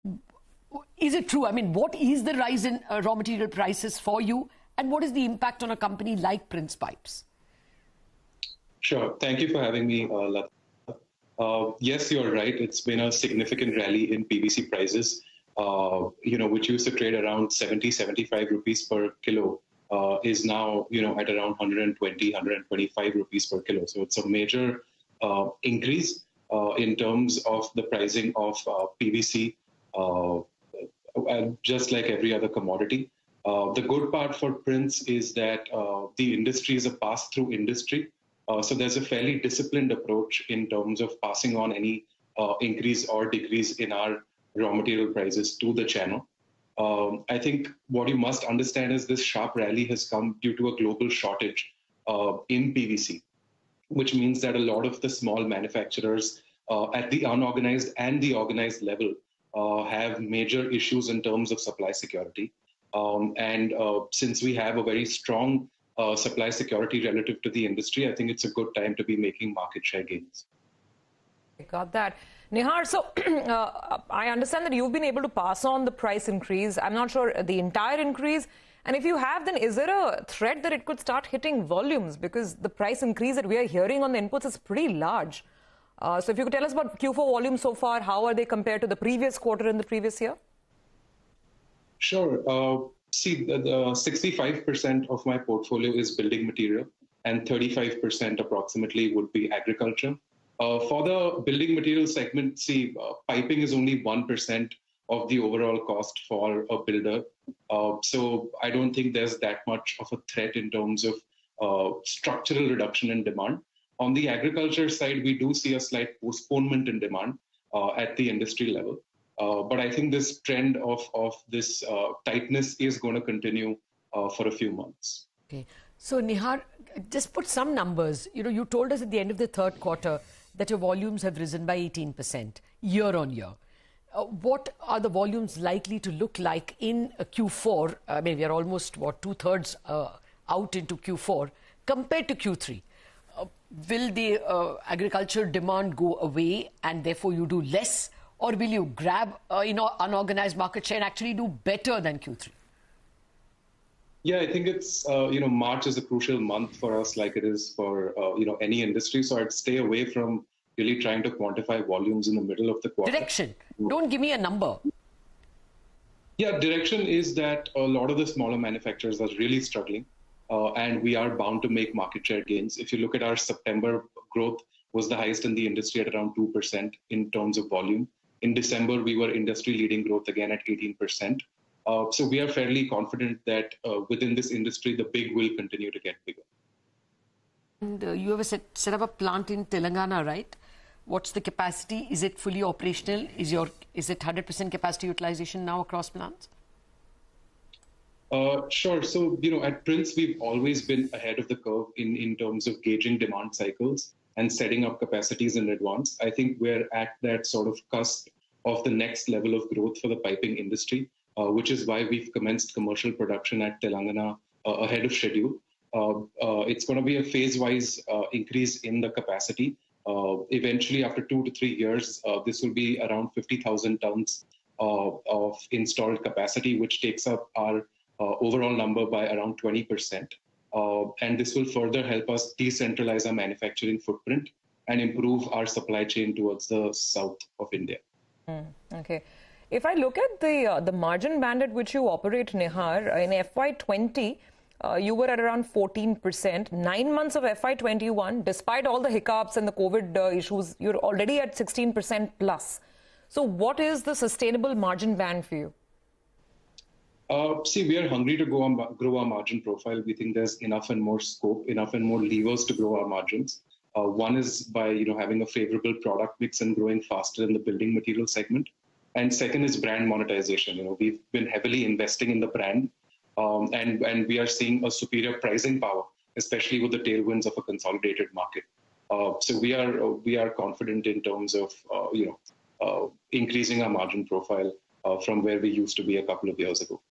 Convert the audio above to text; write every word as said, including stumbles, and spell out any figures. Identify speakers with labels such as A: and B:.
A: Is it true? I mean, what is the rise in uh, raw material prices for you, and what is the impact on a company like Prince Pipes?
B: Sure. Thank you for having me, uh, Lata. Uh, yes, you're right. It's been a significant rally in P V C prices, uh, you know, which used to trade around seventy, seventy-five rupees per kilo, uh, is now, you know, at around one twenty, one twenty-five rupees per kilo. So it's a major uh, increase uh, in terms of the pricing of uh, P V C, uh, just like every other commodity. Uh, the good part for Prince is that uh, the industry is a pass-through industry. Uh, so there's a fairly disciplined approach in terms of passing on any uh, increase or decrease in our raw material prices to the channel. Um, I think what you must understand is this sharp rally has come due to a global shortage uh, in P V C, which means that a lot of the small manufacturers uh, at the unorganized and the organized level uh, have major issues in terms of supply security. Um, and uh, since we have a very strong uh, supply security relative to the industry, I think it's a good time to be making market share gains.
C: Got that. Nihar, so uh, I understand that you've been able to pass on the price increase. I'm not sure the entire increase. And if you have, then is there a threat that it could start hitting volumes? Because the price increase that we are hearing on the inputs is pretty large. Uh, so if you could tell us about Q four volumes so far, how are they compared to the previous quarter and the previous year?
B: Sure. Uh, see, the, the sixty-five percent of my portfolio is building material and thirty-five percent approximately would be agriculture. Uh, for the building material segment, see, uh, piping is only one percent of the overall cost for a builder. Uh, so I don't think there's that much of a threat in terms of uh, structural reduction in demand. On the agriculture side, we do see a slight postponement in demand uh, at the industry level. Uh, but I think this trend of, of this uh, tightness is going to continue uh, for a few months.
A: Okay. So, Nihar, just put some numbers. You know, you told us at the end of the third quarter that your volumes have risen by eighteen percent year on year. Uh, what are the volumes likely to look like in uh, Q four? I mean, we are almost, what, two-thirds uh, out into Q four compared to Q three. Uh, will the uh, agriculture demand go away and therefore you do less? Or will you grab uh, you know, unorganized market share and actually do better than Q three?
B: Yeah, I think it's, uh, you know, March is a crucial month for us like it is for, uh, you know, any industry. So I'd stay away from really trying to quantify volumes in the middle of the quarter.
A: Direction. Don't give me a number.
B: Yeah, direction is that a lot of the smaller manufacturers are really struggling uh, and we are bound to make market share gains. If you look at our September growth was the highest in the industry at around two percent in terms of volume. In December, we were industry-leading growth again at eighteen percent. Uh, so we are fairly confident that uh, within this industry, the big will continue to get bigger.
A: And uh, you have set, set up a plant in Telangana, right? What's the capacity? Is it fully operational? Is your is it one hundred percent capacity utilization now across plants?
B: Uh, sure. So, you know, at Prince, we've always been ahead of the curve in, in terms of gauging demand cycles and setting up capacities in advance. I think we're at that sort of cusp of the next level of growth for the piping industry, uh, which is why we've commenced commercial production at Telangana uh, ahead of schedule. Uh, uh, it's going to be a phase-wise uh, increase in the capacity. Uh, eventually, after two to three years, uh, this will be around fifty thousand tons uh, of installed capacity, which takes up our uh, overall number by around twenty percent. Uh, and this will further help us decentralize our manufacturing footprint and improve our supply chain towards the south of India.
C: Mm, okay. If I look at the uh, the margin band at which you operate, Nihar, in F Y twenty, uh, you were at around fourteen percent. Nine months of F Y twenty-one, despite all the hiccups and the COVID uh, issues, you're already at sixteen percent plus. So what is the sustainable margin band for you?
B: Uh, see, we are hungry to go on, grow our margin profile. We think there's enough and more scope, enough and more levers to grow our margins. Uh, one is by you know having a favorable product mix and growing faster in the building material segment. And second is brand monetization. You know, we've been heavily investing in the brand, um, and and we are seeing a superior pricing power, especially with the tailwinds of a consolidated market. Uh, so we are uh, we are confident in terms of uh, you know uh, increasing our margin profile uh, from where we used to be a couple of years ago.